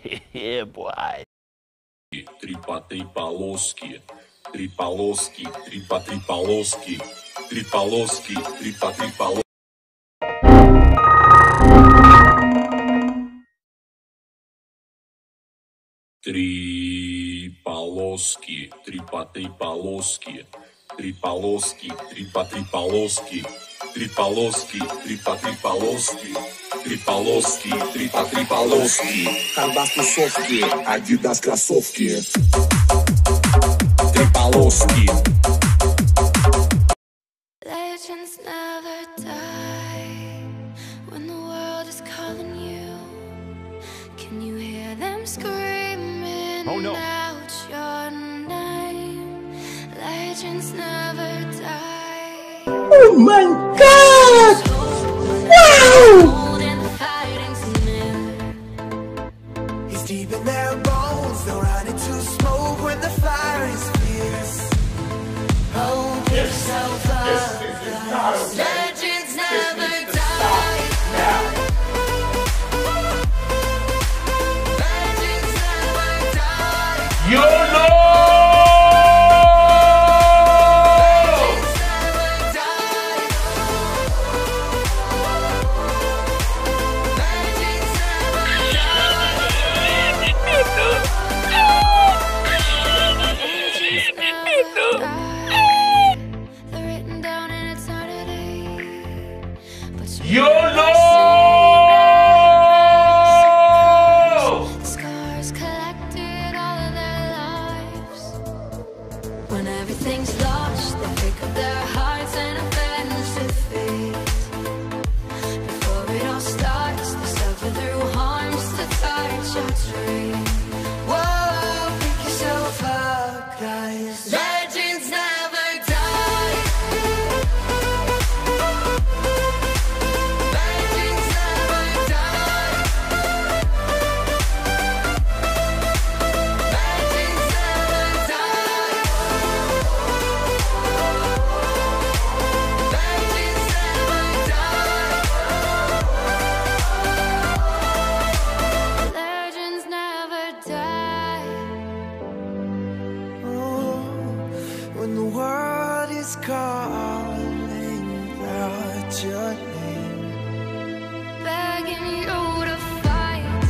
Yeah, boy. Tripa tripaloski, tripaloski, tripa tripaloski, tripaloski, tripa tripaloski. Tripaloski, tripa tripaloski, tripaloski, tripa tripaloski, tripaloski, tripa tripaloski, tripaloski, tripa tripaloski, Karbastosovki, Adidas кроссовки. tripaloski. Legends never die when the world is calling you. Can you hear them screaming out your name? Legends never die. Oh my God! Wow! He's deep in their bones, they'll run into smoke when the fire is fierce. Oh, pick yourself up. Legends never die. Legends never die. YOLO! Legends never die. Legends never die. They're written down in eternity. But YOLO! scars collected all of their lives. When everything's lost, they pick up their hearts and avenge defeat. Before it all starts, they suffer through harms to touch your dream. Whoa, pick yourself up, guys. Legends never die. Legends never die. Legends never die. Legends never die. Legends never die. When the world is calling out your name, Begging you to fight.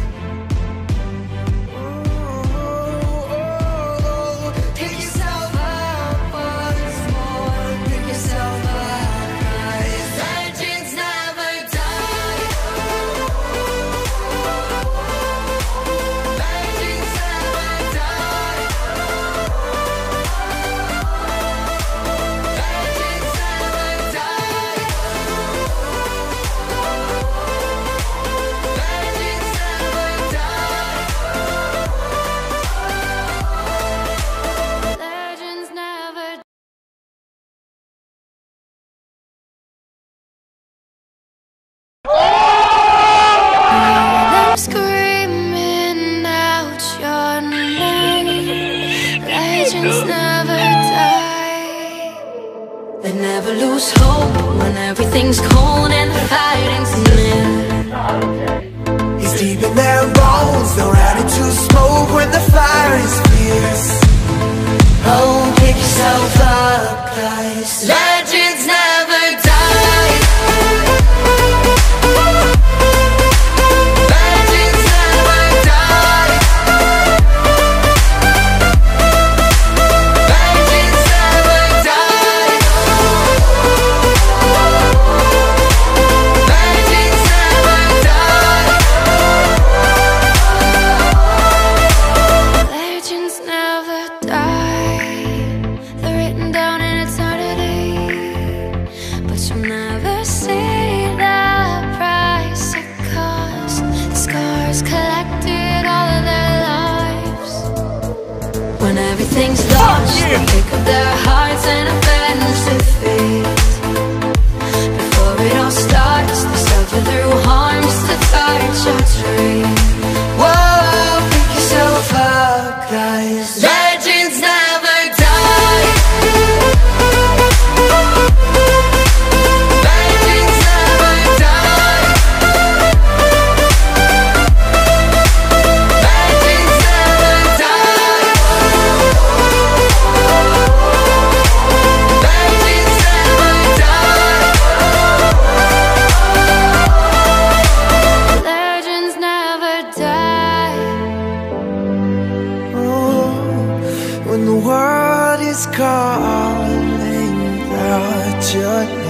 pick yourself up once more. Pick yourself up, guys. Legends never die. Legends never die. Legends never die. Legends never die. Legends never die. Them screaming out your name. Legends never die. They never lose hope when everything's cold and the fighting's near. He's deep in their bones, they'll run into smoke when the fire is fierce. Oh, pick yourself up, guys. Legends never die. Legends never die. Legends never die. Legends never die. Legends never die. They're written down in eternity. But you'll never see the price it cost. The scars collected all of their lives. When everything's lost, they pick up their hearts and avenge defeat. Before it all starts, they suffer through harms to touch your dream. Whoa, pick yourself up, guys. Legends never die. Legends never die. your